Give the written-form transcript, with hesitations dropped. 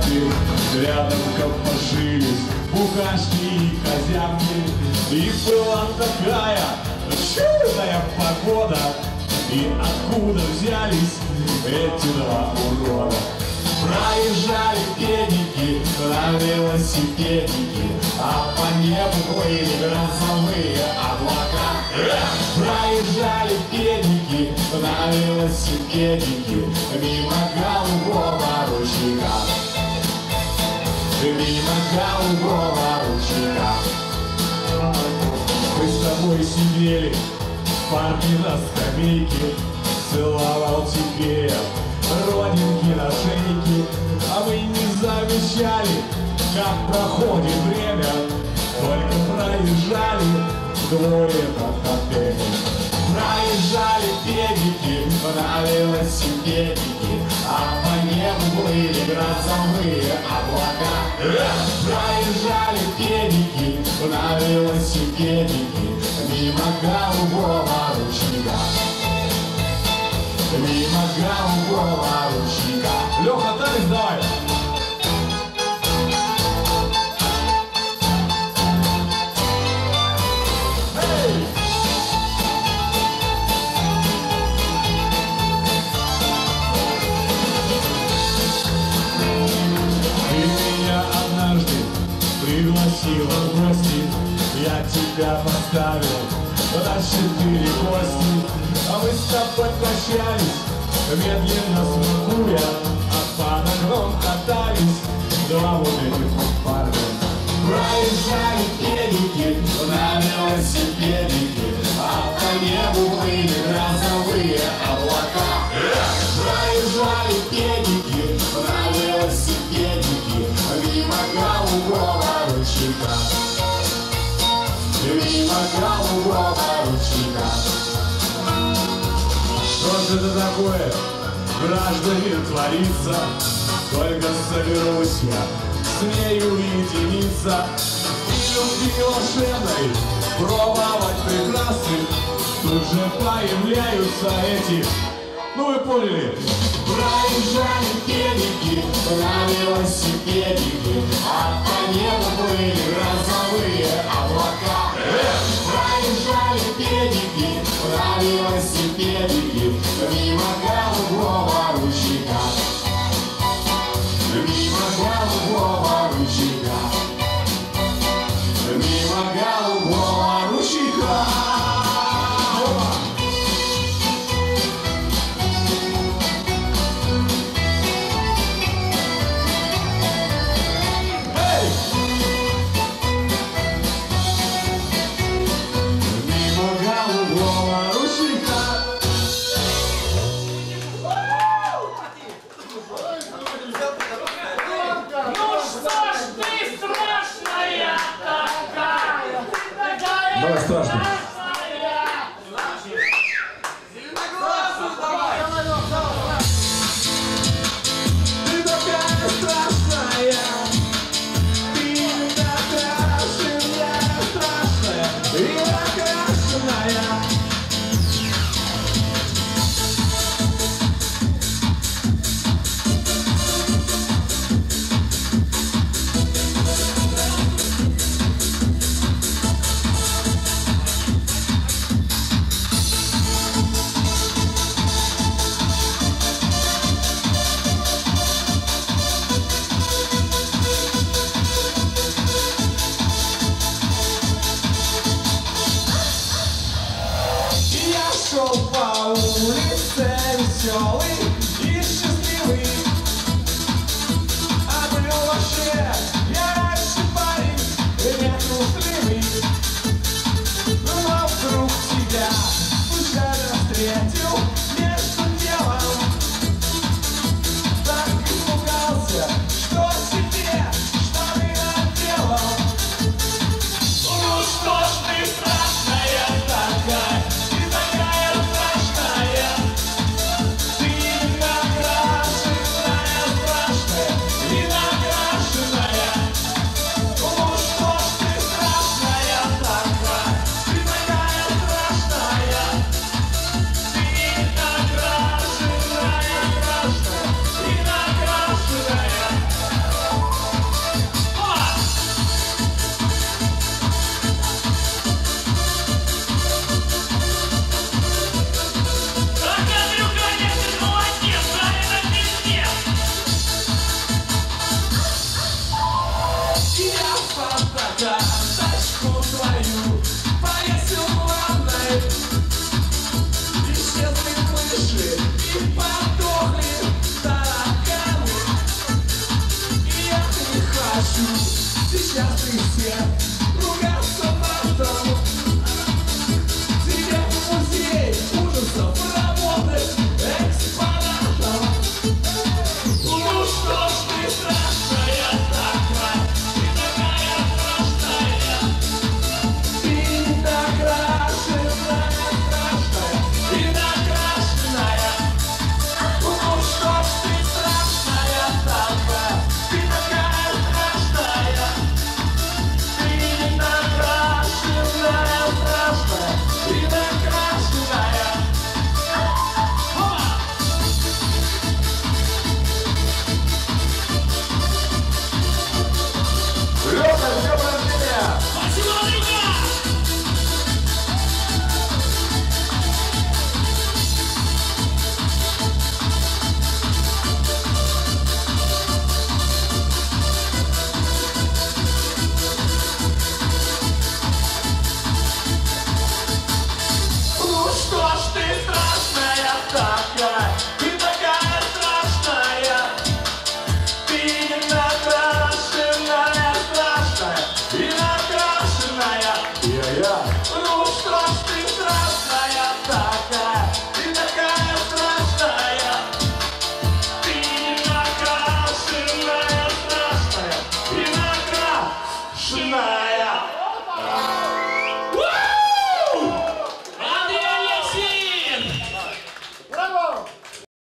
лапки, рядом копошились букашки и козявки. И была такая чудная погода. И откуда взялись эти два урода? Проезжали педики на велосипедики, а по небу плыли грозовые облака. Проезжали педики на велосипедики мимо голубого ручейка. Мимо голубого ручейка. Мы с тобой сидели в парке на скамейке, целовал тебе родинки на шейке, а мы не замечали, как проходит время, только проезжали вдвое над отелем. Проезжали педики на велосипедики, а по небу плыли грозовые облака. Проезжали педики на велосипедики мимо голубого ручейка. Мимо голубого ручейка. Леха, танец давай! Эй! Ты меня однажды пригласила в гости, я тебя поставил на 4 кости, а мы с тобой прощались, медленно смакуя, а под окном катались два вот этих вот парня. Проезжали педики на велосипедики, а по небу плыли грозовые облака. Проезжали педики на велосипедики мимо голубого ручейка. Мимо голубого ручейка. Что же это такое, граждане, творится? Только соберусь я с нею уединиться и любви волшебной пробовать прекрасы. Тут же появляются эти, ну вы поняли. Проезжали педики на велосипедики, а по небу плыли грозовые облака. Проезжали педики на велосипедики мимо голубого ручейка. Мимо голубого ручейка. Мимо голубого ручейка. Давай страшно. Ты такая страшная, ты накрашенная, страшная и накрашенная. сейчас и все ругаться матом. Тебе в музей ужасов работать экспонатом. Ну что ж ты страшная такая, ты такая страшная. Ты накрашенная, страшная и накрашенная. Ну что ж ты страшная такая, ты такая страшная. Ты накрашенная, страшная и накрашенная. Лёха, с днём рождения! Спасибо, Лёха! Ну что ж ты страшная такая, ты такая страшная. Ты накрашенная, страшная и накрашенная. Я. Ну что ж ты страшная такая, ты такая страшная. Ты накрашенная, страшная и накрашенная.